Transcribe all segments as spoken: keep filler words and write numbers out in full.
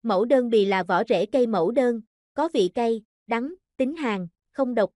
Mẫu đơn bì là vỏ rễ cây mẫu đơn, có vị cay, đắng, tính hàn, không độc.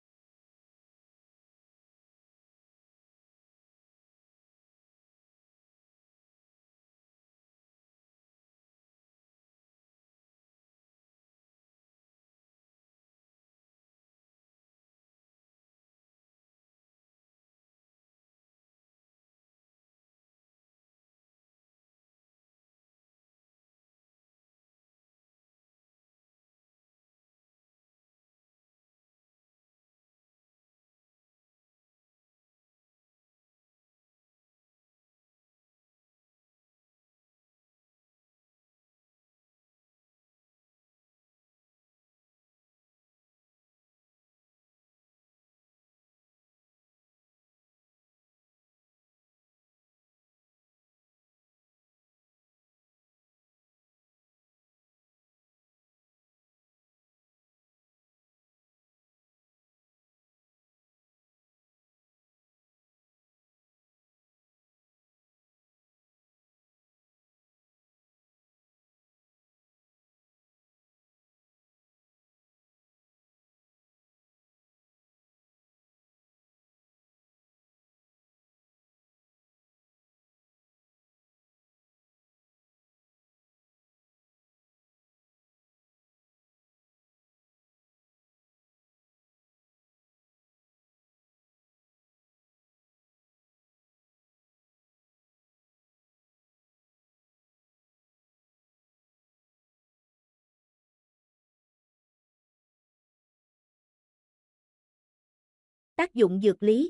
Tác dụng dược lý.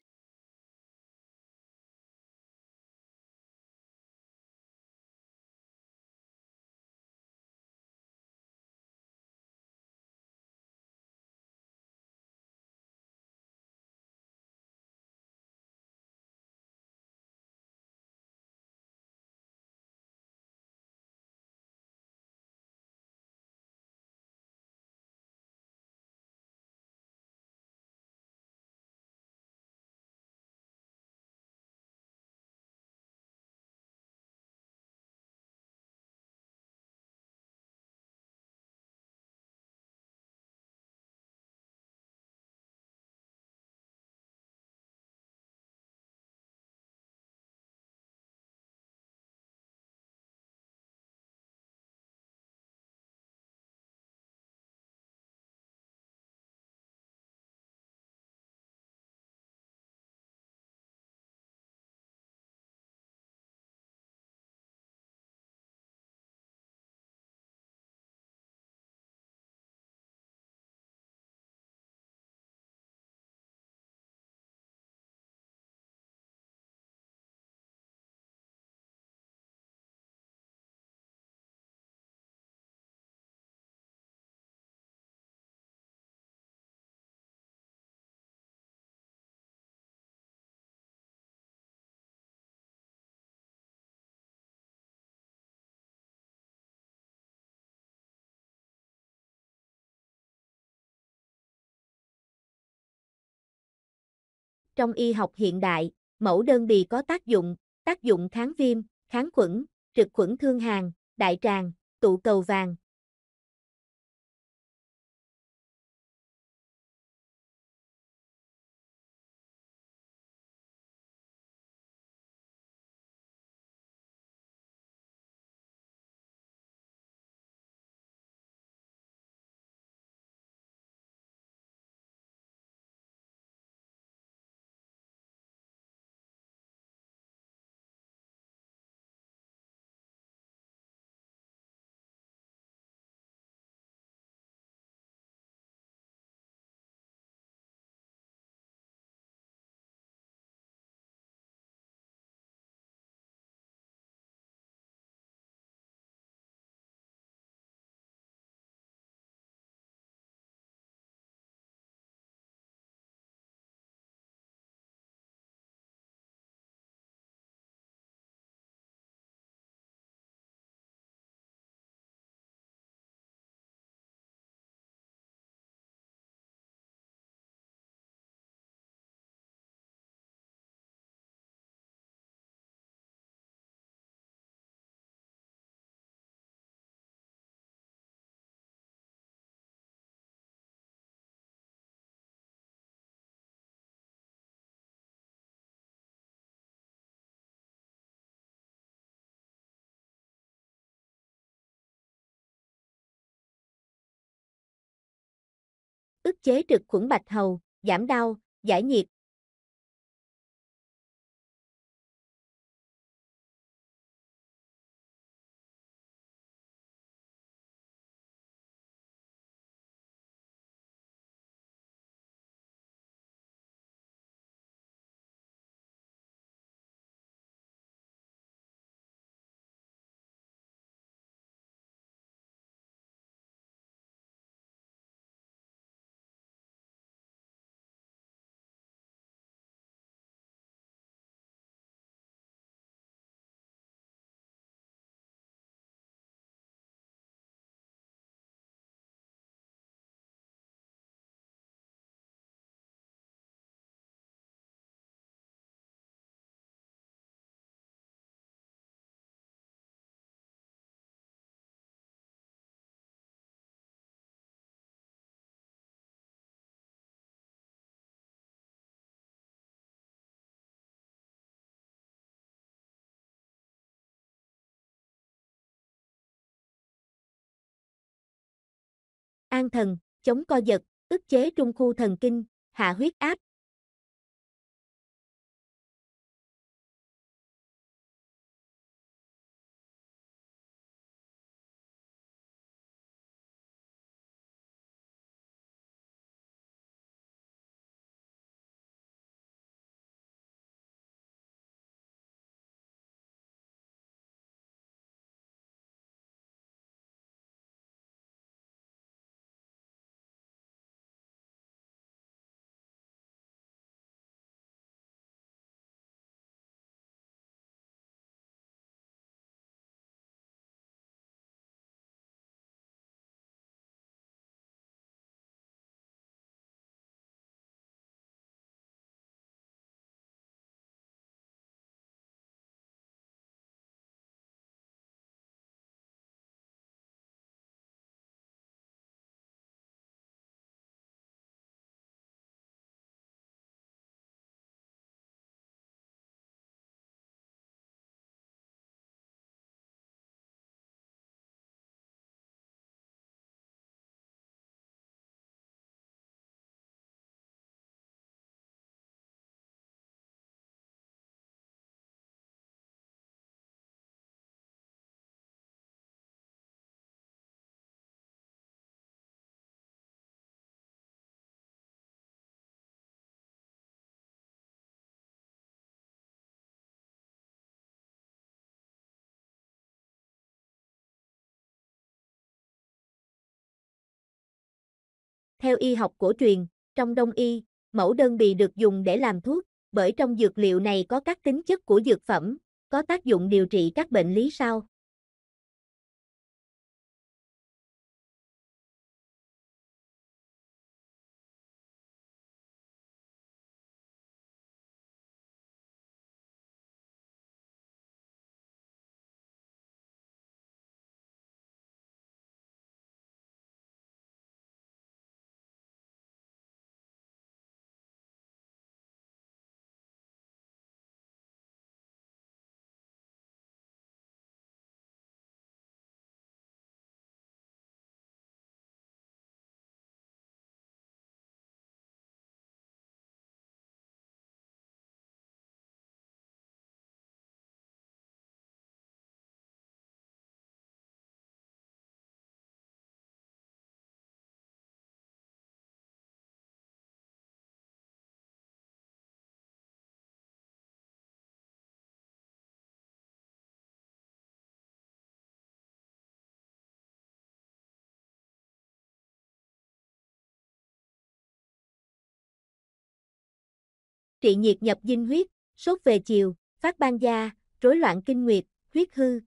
Trong y học hiện đại, mẫu đơn bì có tác dụng, tác dụng kháng viêm, kháng khuẩn, trực khuẩn thương hàn, đại tràng, tụ cầu vàng. ức chế trực khuẩn bạch hầu, giảm đau, giải nhiệt. An thần, chống co giật, ức chế trung khu thần kinh, hạ huyết áp. Theo y học cổ truyền, trong Đông y, mẫu đơn bì được dùng để làm thuốc, bởi trong dược liệu này có các tính chất của dược phẩm, có tác dụng điều trị các bệnh lý sau. Trị nhiệt nhập dinh huyết, sốt về chiều, phát ban da, rối loạn kinh nguyệt, huyết hư.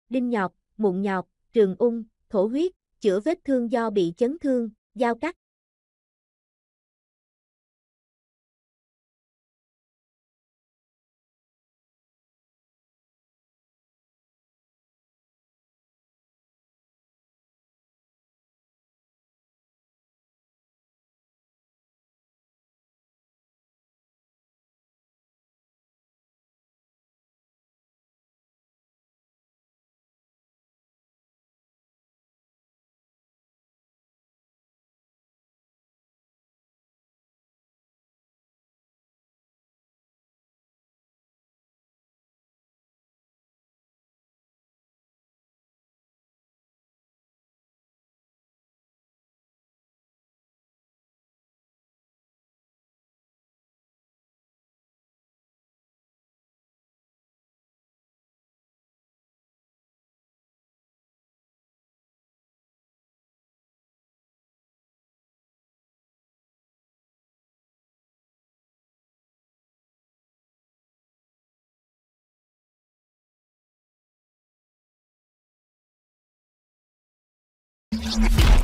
đinh nhọt, mụn nhọt, trường ung, thổ huyết, chữa vết thương do bị chấn thương, dao cắt. You